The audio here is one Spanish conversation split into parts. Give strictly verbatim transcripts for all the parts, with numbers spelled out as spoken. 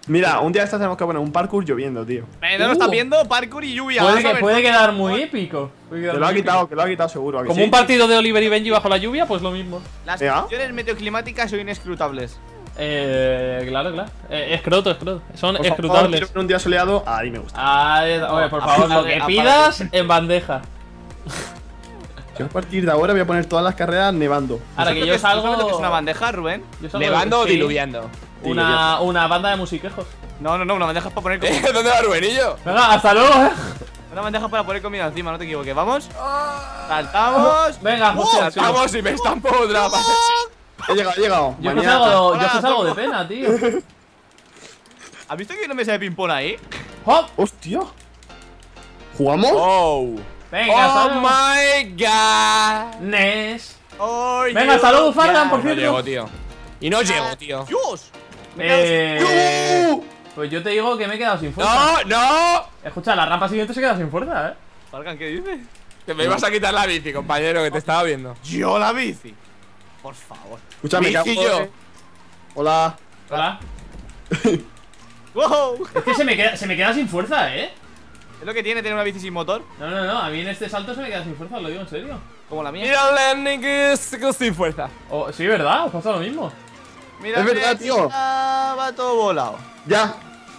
Mira, un día de estos tenemos que poner un parkour lloviendo, tío. Eh, no lo estás viendo, parkour y lluvia. Puede, Vamos a que, ver. puede quedar muy épico. Puede quedar Que lo ha muy quitado, épico. que lo ha quitado seguro. ¿a que Como sí? un partido de Oliver y Benji bajo la lluvia, pues lo mismo. Las Venga. condiciones meteoclimáticas son inescrutables. Eh, claro, claro. Eh, escroto, escroto. Son Por favor, escrutables. quiero ver un día soleado. Ahí me gusta. Ay, oye, por favor, lo que Aparte- pidas en bandeja. Yo a partir de ahora voy a poner todas las carreras nevando. Ahora que yo ¿Tú sabes lo que salgo. es una bandeja, Rubén? yo salgo- ¿Nevando o sí, diluviando? Una, una banda de musiquejos. No, no, no, una bandeja para poner Eh, comida. ¿Dónde va Rubenillo? Venga, hasta luego, eh. Una bandeja para poner comida encima, no te equivoques. ¿Vamos? Saltamos. Venga, José. sí. Vamos y me estampo otra. He llegado, he llegado. Yo es que Mañana- salgo, yo es que salgo de pena, tío. ¿Has visto que hay una mesa de ping-pong ahí? ¡Hop! Hostia. ¿Jugamos? Oh. Venga, hasta Oh luego. my god. Nes. Oh, Venga, hasta luego, Fargan, por No llego, cierto. tío. Y no llego, tío. ¡Dios! Me he quedado- Eh. ¡Uh! Pues yo te digo que me he quedado sin fuerza. No, no. Escucha, la rampa siguiente se queda sin fuerza, eh. Fargan, ¿qué dices? Que me ibas a quitar la bici, compañero, que te estaba viendo. Yo la bici. Por favor. Escúchame, Bici cago- yo. Hola. Hola. ¡Wow! Es que se me queda, se me queda sin fuerza, eh. Es lo que tiene tener una bici sin motor, No, no, no, a mí en este salto se me queda sin fuerza, lo digo en serio. como la mía. Mira, Lenny, que es que sin fuerza. Oh, sí, ¿verdad? Os pasa lo mismo. Mira, Es verdad, mira, tío. ah, va todo volado. Ya.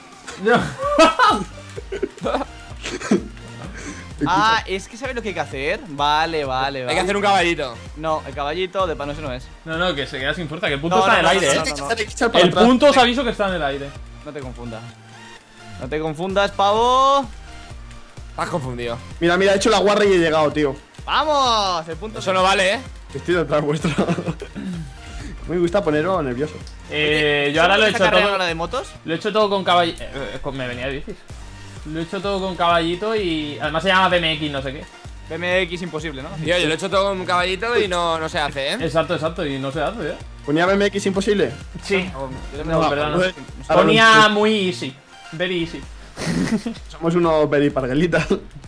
Ah, es que ¿sabes lo que hay que hacer? Vale, vale, vale. Hay que hacer un caballito. No, el caballito de pano ese no es. No, no, que se queda sin fuerza, que el punto No, está no, en el no, aire, no, eh. no, no, no. Hay que echar para El atrás. punto os aviso que está en el aire. No te confundas. No te confundas, pavo. Estás confundido. Mira, mira, he hecho la guarra y he llegado, tío. ¡Vamos! El punto Eso no vale, eh. Estoy detrás vuestro. Me gusta ponerlo nervioso. Eh, yo ahora lo he hecho todo. ahora de motos? Lo he hecho todo con caballito. Me venía de bicis. Lo he hecho todo con caballito y. Además se llama B M X, no sé qué. B M X imposible, ¿no? Tío, yo lo he hecho todo con un caballito y no, no se hace, eh. Exacto, exacto, y no se hace, eh. ¿Ponía B M X imposible? Sí. Yo No, me- perdón, no. Joder, ahora Ponía lo- muy easy. Very easy. Somos unos periparguelitas.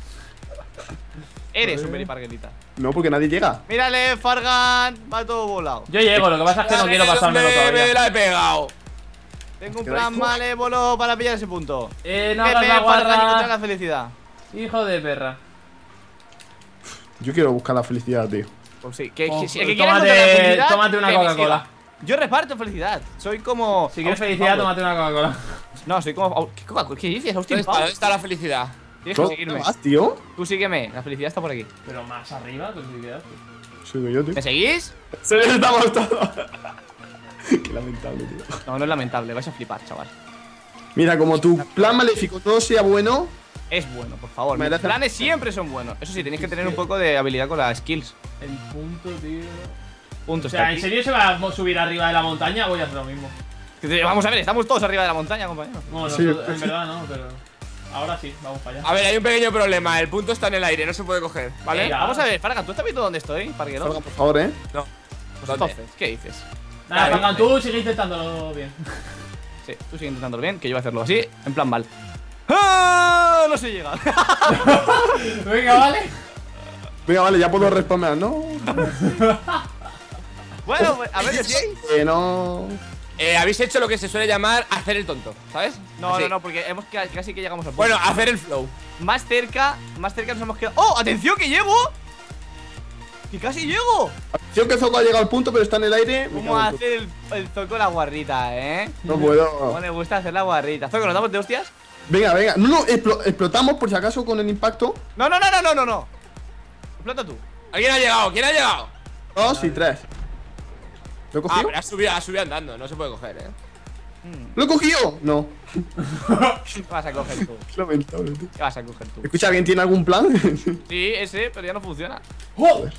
Eres un periparguelita. No, porque nadie llega. Mírale, Fargan. Va todo volado. Yo llego, lo que pasa es que no quiero pasármelo Me todavía. la he pegado. Tengo un que plan hay- malévolo para pillar ese punto. Eh, no Pepe, hagas la Fargan, encontrar la guarra. felicidad. Hijo de perra. Yo quiero buscar la felicidad, tío. Pues sí, que, Oh, que, si el que quiera encontrar la tómate, felicidad, tómate una que me Coca-Cola. siga. Yo reparto felicidad. Soy como. Si quieres Austin felicidad, Powers. tómate una Coca-Cola. No, soy como. ¿Qué Coca-Cola? ¿Qué dices? Austin ¿Dónde está? Powers. ¿Dónde está la felicidad? Tienes que ¿Cómo seguirme. vas, tío? Tú sígueme. La felicidad está por aquí. Pero más arriba, pues si quedas. Sigo yo, tío. ¿Me seguís? Se necesitamos todos. Qué lamentable, tío. No, no es lamentable. Vais a flipar, chaval. Mira, como tu plan maléfico todo sea bueno. Es bueno, por favor. Mis Merece- planes siempre son buenos. Eso sí, tenéis que tener un poco de habilidad con las skills. El punto, tío. Punto. O sea, ¿en serio se va a subir arriba de la montaña? Voy a hacer lo mismo. Vamos a ver, estamos todos arriba de la montaña, compañero. Bueno, Sí, nosotros- en sí. verdad no, pero. Ahora sí, vamos para allá. A ver, hay un pequeño problema. El punto está en el aire, no se puede coger, ¿vale? Venga, vamos a ver, Fargan, ¿tú estás viendo dónde estoy? Parguero. Salga, por favor, eh. No. Pues ¿Dónde? entonces, ¿qué dices? Nada, Vale, Fargan, vale. tú sigue intentándolo bien. Sí, tú sigue intentándolo bien, que yo voy a hacerlo así, en plan mal. ¡Ah! No sé llegar. Venga, vale. Venga, vale, ya puedo responder, ¿no? Bueno, pues, a ver, ¿sí? Que no. Eh, habéis hecho lo que se suele llamar hacer el tonto, ¿sabes? No, Así. no, no, porque hemos quedado- casi que llegamos al punto. Bueno, hacer el flow. más cerca, más cerca nos hemos quedado. ¡Oh! ¡Atención, que llego! ¡Que casi llego! Yo que Zoco ha llegado al punto, pero está en el aire. me ¿Cómo cago en tu- hacer el, el Zoco la guarrita, eh? No ¿Cómo puedo. le gusta hacer la guarrita? Zoco, ¿nos damos de hostias? Venga, venga. No, no, explo- explotamos por si acaso con el impacto. No, no, no, no, no, no, no. Explota tú. ¿Alguien ha llegado? ¿Quién ha llegado? Dos y tres. ¿Lo he Ah, cogido? pero ha subido, ha subido andando, no se puede coger, eh. ¿Lo he cogido? No. ¿Qué vas a coger tú? Qué lamentable, tío. ¿Qué vas a coger tú? Escucha, ¿alguien tiene algún plan? Sí, ese, pero ya no funciona. ¡Joder!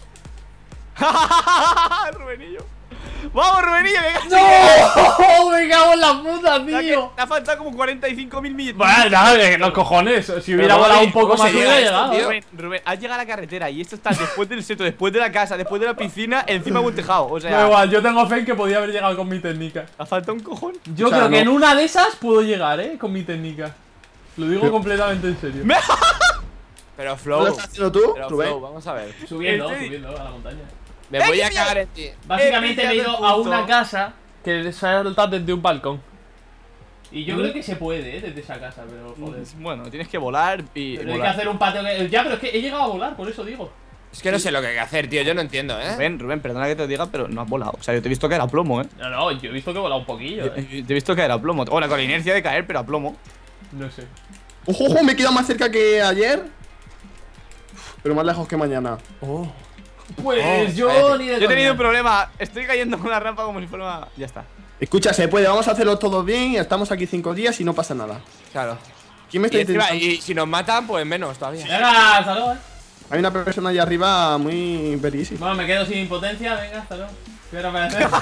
Rubenillo. ¡Vamos, Rubenillo! ¡Que casi ¡No! ¡Me cago en la puta, Te ha- tío! Te ha faltado como cuarenta y cinco mil millones. Bueno, nada, eh, los cojones. Si hubiera ¿cómo volado se- un poco cómo más, se hubiera llega a esto, llegado. tío? Rubén, Rubén, has llegado a la carretera y esto está después del seto, después de la casa, después de la piscina, encima de un tejado. O Da sea, igual, yo tengo fe en que podía haber llegado con mi técnica. ¿te ha faltado un cojón? Yo O sea, creo que no. en una de esas puedo llegar, eh, con mi técnica. Lo digo Pero- completamente en serio. Pero ¿Lo flow. estás haciendo tú, Pero Rubén? flow, vamos a ver. Subiendo, Este- subiendo a la montaña. Me ¡Eh, voy qué a mierda! cagar en ti. Básicamente He me he ido pillado el a punto. una casa que se ha saltado desde un balcón. Y yo creo que se puede, ¿eh? Desde esa casa, pero joder. Bueno, tienes que volar y. Pero hay que volar. hacer un pateo que... Ya, pero es que he llegado a volar, por eso digo. Es que no sé lo que hay que hacer, tío. Yo no entiendo, ¿eh? Rubén, Rubén, perdona que te diga, pero no has volado. O sea, yo te he visto caer a plomo, ¿eh? No, no, yo he visto que he volado un poquillo, Yo- ¿eh? yo Te he visto caer a plomo. Bueno, con la inercia de caer, pero a plomo. No sé. Ojo, ojo, me he quedado más cerca que ayer. Pero más lejos que mañana. Oh. Pues yo cállate. ni de Yo he tenido coña. un problema. Estoy cayendo con una rampa como si fuera una. Ya está. Escucha, se puede, vamos a hacerlo todo bien. Estamos aquí cinco días y no pasa nada. Claro. ¿Quién me Y, está encima, intentando? y si nos matan, pues menos todavía. Venga, hasta luego, ¿eh? Hay una persona allá arriba muy verísima. Bueno, me quedo sin potencia, venga, hasta luego. ¿Qué hora para hacer?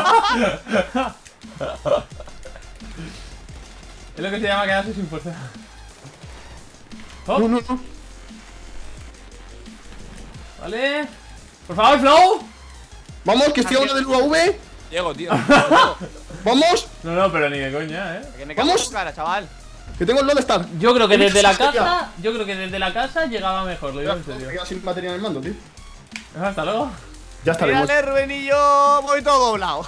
Es lo que se llama quedarse sin fuerza. Oh, No, no, no. vale. Por favor, Flow. Vamos, que estoy a una del U A V. Llego, tío. Vamos, No, no, pero ni de coña, ¿eh? Que me Vamos. cago en tu cara, chaval. que tengo el Lone Star. Yo creo que desde la Ya. casa, yo creo que desde la casa llegaba mejor, lo digo en Me serio. he quedado sin batería en el mando, tío. Hasta luego. Ya estaremos. Mírale, Rubén y yo voy todo doblado.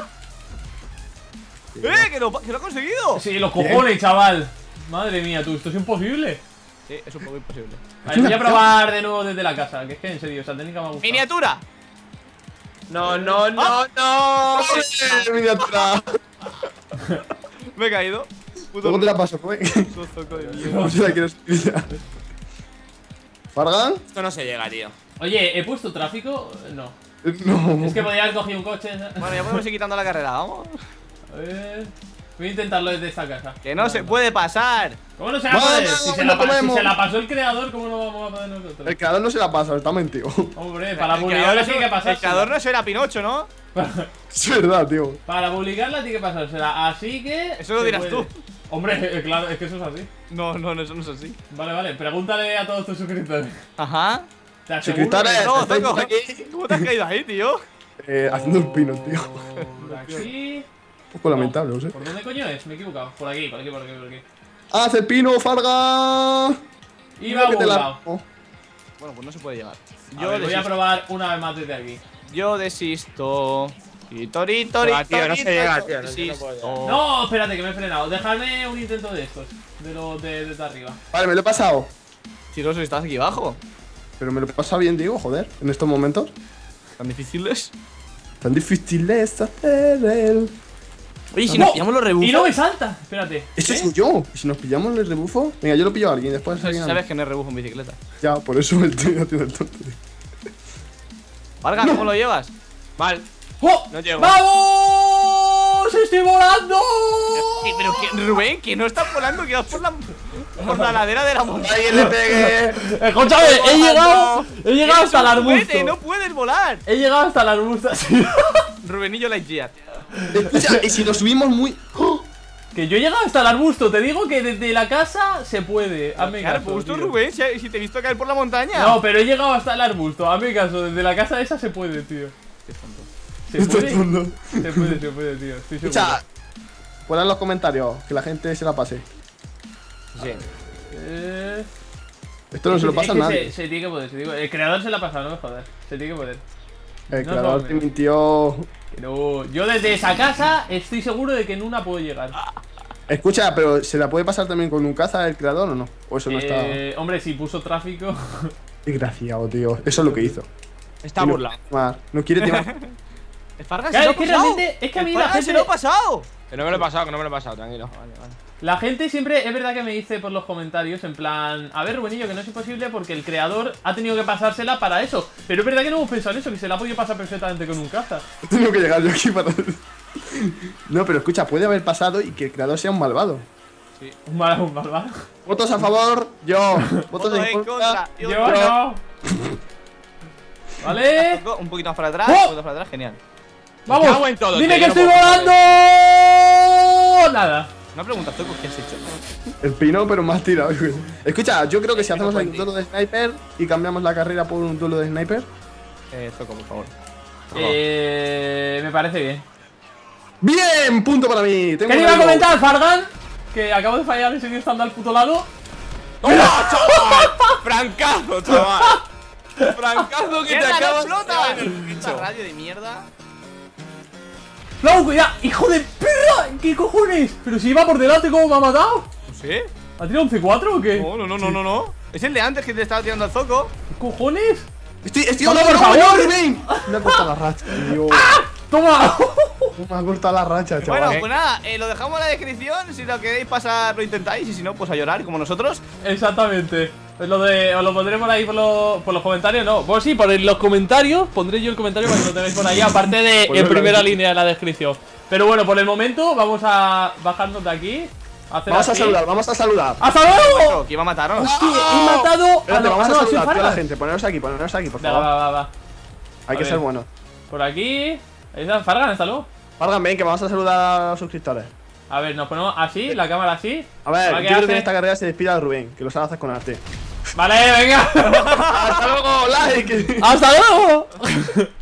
¡Eh! ¡Que lo, que lo he conseguido! Sí, los cojones, chaval. Madre mía, tú, esto es imposible. Sí, es un poco imposible. Vale, voy a probar de nuevo desde la casa, que es que en serio, esa técnica me ha gustado. ¡Miniatura! No, no, no, no. ¡Eh, miniatura! Me he caído. Puto Luego te la paso, pues. zoco de mierda. No se la quiero escribir ya. ¿Fargan? Esto no se llega, tío. Oye, ¿he puesto tráfico? No. No. Es que podría haber cogido un coche. Bueno, ya podemos ir quitando la carrera, vamos. A ver. Voy a intentarlo desde esta casa. Que no se puede pasar. ¿Cómo no se va a Vamos, poder? Si se, no la, pa- si comemos. se la pasó el creador, ¿cómo no vamos a poder nosotros? El creador no se la pasa, está mentido. Hombre, para El publicarla creador tiene que no- pasar. El creador no será Pinocho, ¿no? Es verdad, tío. Para publicarla tiene que pasársela. Así que. Eso lo se dirás puede. tú. Hombre, eh, claro, es que eso es así. No, no, no, eso no es así. Vale, vale. Pregúntale a todos tus suscriptores. Ajá. Te aseguro Suscriptores. que- No, ¿estáis Zoco, por aquí? ¿cómo te has caído ahí, tío? Eh, haciendo el pino, tío. Por aquí. Un poco lamentable, no sé. ¿Por dónde coño es? Me he equivocado. Por aquí, por aquí, por aquí, por aquí. ¡Haz el pino, Farga! Iba a Que te la- volado. Oh. Bueno, pues no se puede llegar. Yo Yo voy a desisto. probar una vez más desde aquí. Yo desisto. Y tori, tori, Ah, tío, no se tori, llega, tori, tío, no, yo no desisto. puedo llegar. No, espérate, que me he frenado. Dejadme un intento de estos. De los de desde arriba. Vale, me lo he pasado. Chiroso, estás aquí abajo. Pero me lo he pasado bien, digo, joder, en estos momentos. ¿Tan difíciles? Tan difícil es hacer el. Oye, si ¡No! nos pillamos los rebufos. Y no me salta. Espérate. Ese ¿Eh? soy yo. ¿Y si nos pillamos el rebufo? Venga, yo lo pillo a alguien, después alguien a mí. Sabes que no es rebufo en bicicleta. Ya, por eso me estoy haciendo el tonto. Vargas, ¿cómo lo llevas? Mal. ¡Oh! No llego. ¡Vamos! ¡Estoy volando! Sí, pero que, Rubén, que no estás volando, que vas por la, por la ladera de la montaña. ¡Alguien le pegue! Escúchame, he llegado. He llegado hasta el arbusto. Vete, no puedes volar. He llegado hasta el arbusto. sí. Rubenillo Lightyear. Escucha, y si nos subimos muy. ¡Oh! Que yo he llegado hasta el arbusto. Te digo que desde la casa se puede. Hazme Claro, caso. pues tú, tío. Rubén, si, si te he visto caer por la montaña. No, pero he llegado hasta el arbusto. Hazme caso. Desde la casa esa se puede, tío. ¿Se Esto puede? es tonto. Se puede, se puede, tío. Estoy seguro. Escucha, pon en los comentarios que la gente se la pase. Sí. Eh... Esto no se lo es pasa a que nadie. Se, se tiene que poder, se tiene que poder. El creador se la ha pasado, no me jodas. Se tiene que poder. El no, creador no, te no. mintió. Pero yo desde esa casa estoy seguro de que en una puedo llegar. Escucha, pero ¿se la puede pasar también con un caza el creador o no? O eso no está. Eh, hombre, si puso tráfico. Desgraciado, tío. Eso es lo que hizo. Está Y no burlado. quiere timar, No quiere timar. El Fargas Claro, se lo es que ha pasado. realmente- es que a mí El la Fargas gente- se lo ha pasado. Que no me lo he pasado, que no me lo he pasado, tranquilo. La gente siempre, es verdad que me dice por los comentarios, en plan, a ver, Rubenillo, que no es imposible porque el creador ha tenido que pasársela para eso. Pero es verdad que no hemos pensado en eso, que se la ha podido pasar perfectamente con un caza. Tengo que llegar yo aquí para. No, pero escucha, puede haber pasado y que el creador sea un malvado. Un mal, un malvado. Votos a favor, yo. Votos Voto en en contra. contra. Yo- Yo no. ¿Vale? Un poquito más para atrás, ¡Oh! un poquito para atrás, genial. Vamos. cago en todo, Dime tío, que yo estoy no puedo volando. Nada. Una pregunta, Zoco, ¿qué has hecho? El pino, pero más tirado. yo creo. Escucha, yo creo que si El pino hacemos un puente. duelo de sniper y cambiamos la carrera por un duelo de sniper. Eh, Zoco, por favor. Eh, me parece bien. ¡Bien! Punto para mí. Tengo ¿Qué te un iba a amigo. comentar, Fargan? Que acabo de fallar y seguir estando al puto lado. ¡Toma, chaval! ¡Francazo, chaval! ¡Francazo que te ¡Mierda, no acabas explota! de dar en el Esta bicho! radio de mierda. Flau, ya, hijo de perra. ¿Qué cojones? Pero si iba por delante, ¿cómo me ha matado? No sé. ¿Ha tirado un C cuatro o qué? No, no, no, no, no, no. Es el de antes que te estaba tirando al zoco. ¿Qué cojones? Estoy, estoy Toma, no, por no, favor. no, Rubén. Me ha cortado la racha, tío. ¡Toma! Me ha cortado la racha, chaval. Bueno, pues nada, eh, lo dejamos en la descripción. Si lo queréis pasar, lo intentáis. Y si no, pues a llorar, como nosotros. Exactamente. Pues lo de, os lo pondremos ahí por, lo, por los comentarios, ¿no? Pues sí, por los comentarios. Pondré yo el comentario para que lo tengáis por ahí. Aparte de Pues en venga, primera venga. línea de la descripción. Pero bueno, por el momento vamos a bajarnos de aquí. A hacer Vamos a así. saludar, vamos a saludar. ¡Hasta luego! Que iba a matarnos. ¡Hostia! He matado a Espérate, los- vamos ah, a no, ha sido saludar, tío, a la Fargan. gente. Poneros aquí, poneros aquí, por Venga, favor. va, va, va. Hay A que ver. ser bueno. Por aquí. Ahí está Fargan, hasta luego. Fargan, ven, que vamos a saludar a los suscriptores. A ver, nos ponemos así, la cámara así. A ver, ¿Para yo qué creo que hace? en esta carrera se despida de Rubén, que lo sabe hacer con arte. Vale, venga. ¡Hasta luego! ¡Like! ¡Hasta luego!